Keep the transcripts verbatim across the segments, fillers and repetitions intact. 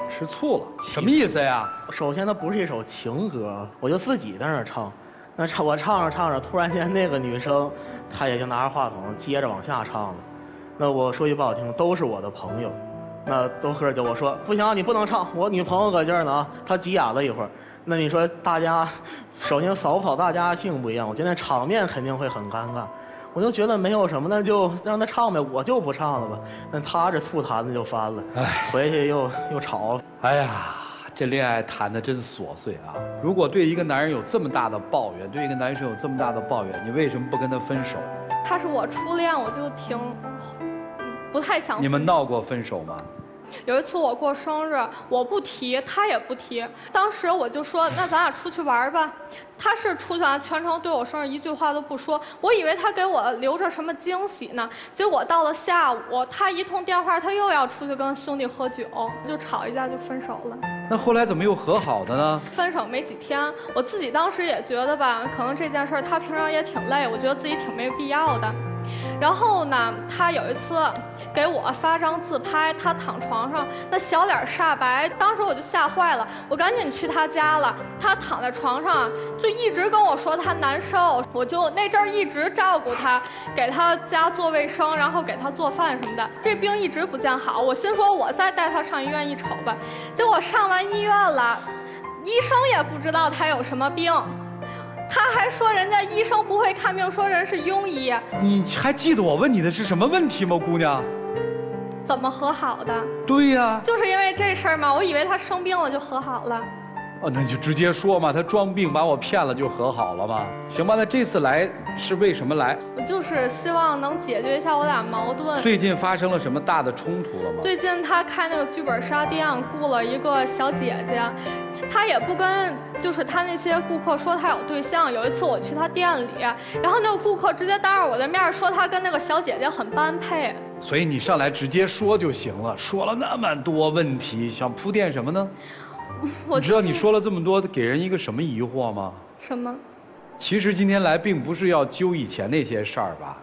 吃醋了，什么意思呀？ 首先，它不是一首情歌，我就自己在那儿唱。那唱我唱着唱着，突然间那个女生，她也就拿着话筒接着往下唱了。那我说句不好听，都是我的朋友，那都喝着酒。我说不行，你不能唱，我女朋友搁这儿呢啊。她急眼了一会儿。那你说大家，首先扫不扫大家性不一样，我觉得场面肯定会很尴尬。我就觉得没有什么，那就让他唱呗，我就不唱了吧。那他这醋坛子就翻了，哎，回去又又吵。 哎呀，这恋爱谈的真琐碎啊！如果对一个男人有这么大的抱怨，对一个男生有这么大的抱怨，你为什么不跟他分手？ 他是我初恋，我就挺不太想。 你们闹过分手吗？ 有一次我过生日，我不提，他也不提。当时我就说，那咱俩出去玩吧。他是出去玩，全程对我生日一句话都不说。我以为他给我留着什么惊喜呢，结果到了下午，他一通电话，他又要出去跟兄弟喝酒，就吵一架就分手了。 那后来怎么又和好的呢？ 分手没几天，我自己当时也觉得吧，可能这件事他平常也挺累，我觉得自己挺没必要的。然后呢，他有一次给我发张自拍，他躺床上，那小脸煞白，当时我就吓坏了，我赶紧去他家了。他躺在床上，就一直跟我说他难受，我就那阵儿一直照顾他，给他家做卫生，然后给他做饭什么的。这病一直不见好，我心说我再带他上医院一瞅吧。结果上完医院了，医生也不知道他有什么病。他还说人家医生不会看病，说人是庸医。 你还记得我问你的是什么问题吗，姑娘？ 怎么和好的？ 对呀， 就是因为这事儿嘛，我以为他生病了就和好了。 哦，那你就直接说嘛，他装病把我骗了就和好了吗？行吧，那这次来是为什么来？ 我就是希望能解决一下我俩矛盾。 最近发生了什么大的冲突了吗？ 最近他开那个剧本杀店，雇了一个小姐姐。他也不跟，就是他那些顾客说他有对象。有一次我去他店里，然后那个顾客直接当着我的面说他跟那个小姐姐很般配。 所以你上来直接说就行了，说了那么多问题，想铺垫什么呢？我、就是、你知道你说了这么多，给人一个什么疑惑吗？ 什么？ 其实今天来并不是要揪以前那些事儿吧？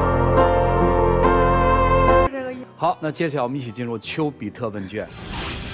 好，那接下来我们一起进入丘比特问卷。